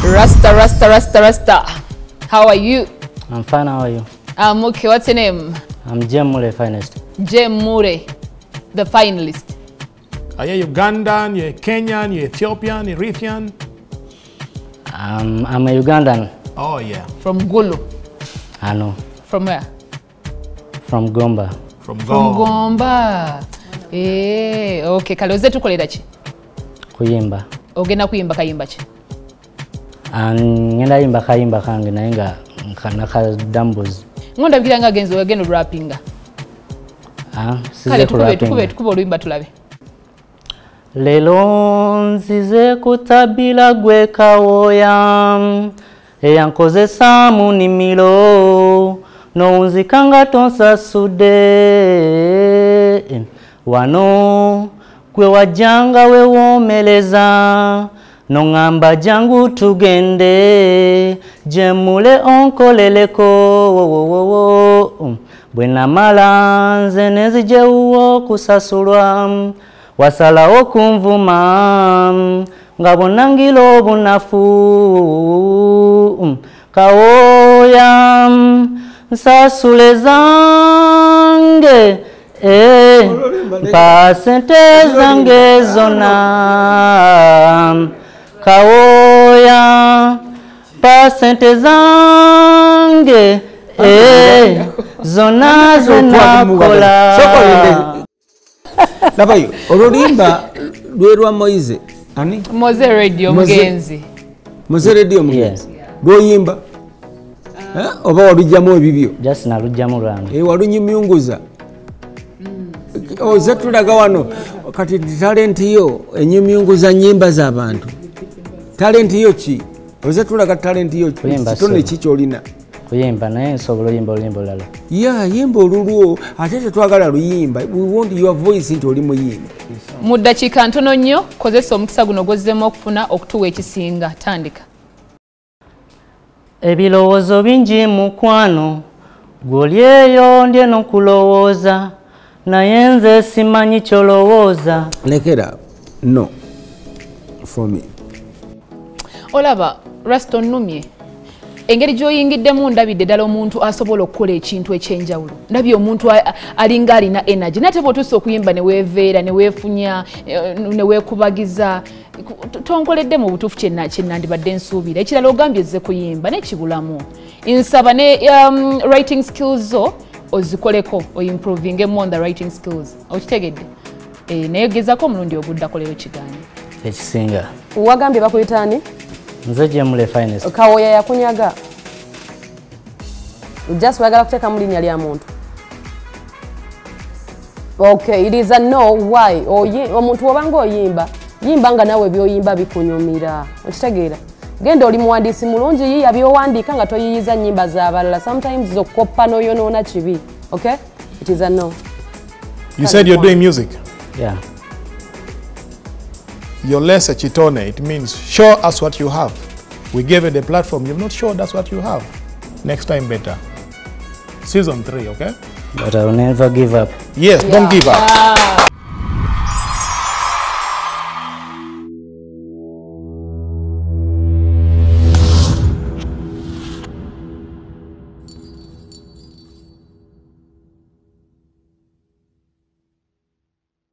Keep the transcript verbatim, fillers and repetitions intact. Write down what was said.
Rasta, Rasta, Rasta, Rasta. How are you? I'm fine, how are you? I'm okay. What's your name? I'm MULLE finalist. MULLE, the finalist. Are you Ugandan, you're Kenyan, you're Ethiopian, Eritrean? Um, I'm a Ugandan. Oh, yeah. From Gulu? I know. From where? From Gomba. From Gomba. From Gomba. Eh, okay. Kaloze tukolera chi? Kuyimba. Ogenda kuyimba kayimba chi? Ngenda yimba kayimba kange naye nga naka dambos. Ngonda bikira nga genzo agenda rappinga. Ah, size kurapinga. Tukube tukube oluyimba tulabe. Lelo nzize kutabila gwe kawoya eyankozesa mu nnimiro nowunzikanga tonsasude wano gwe wajjanga wewomeleza nongamba jangu tugende jemule onkoleleko bwe namala nze nezijewuwo kusasulwa wasalawo kunvuma nga bonangila obunafu kawoya nsasule zange eh, mpa sente zange zona kawoya mpa sente zange eh, zona zenakola. Nabayo, olulimba lwerwa Moize. Ani? Moze radio mugenzi. Moze radio mugenzi. Lwoyimba. Eh? Oba walujjamu ebibyo. Just na lujjamu lwange. Eh, walunyimyunguza. Mm. O zetulaga wano kati talent yo enyimyunguza nyimba z'abantu. Talent yo ki? Ozetulaga talent yo ki? Kitone kicho olina. Kuyimba naye nsobola oyimba oluyimba olulala. Yeah, yimba olulwo ate tetwagala luyimba. We want your voice nti oli muyimba. Mu ddakiika ntono nnyo kozesa omukisa guno gozzeemu okufuna okutuwa ekisinga. Tandika. Ebirowoozo bingi mukwano gw'oli eyo ndye n'okulowooza naye nze simanyi ky'olowooza. Lekera no for me. Olaba Rasta onnumye. Engeri gy'oyingiddemu ndabidde ddala omuntu asobola okukola ekintu ekyenjawulo. Ndabye omuntu alinga alina energy. Nate bw'otuusa okuyimba ne weeveera ne weefunya ne weekubagiza tonkoledde mu butuufu kyennandibadde nsuubira. Ekirala ogambye ezze kuyimba n'ekibulamu. Nsaba ne um, writing skills zo ozikoleko oimprovinge on the writing skills. Okitegedde? E, naye gezaako omulundi oguddako leero kigaanye. Ekisinga. Wagambye bakuyita ani? Nze MULLE finalist. Kawoya yakunyaga. Just wagala kuteeka mu linnya lya muntu. Okay, it is a no. Why? Omuntu wabanga oyimba, yimba nga nawe byoyimba bikunyumira. Okitegeera? Genda oli muwandiisi mulungi yiya byowandiika nga toyiyiza nnyimba z'abalala. Sometimes zokoppa n'oyonoona kibi. Okay? It is a no. You said you're doing music? Yeah. YOLESA EKITONE, it means show us what you have. We gave you the platform, you've not showed us what you have. Next time better. Season three, okay? But I will never give up. Yes, yeah. Don't give up. Ah.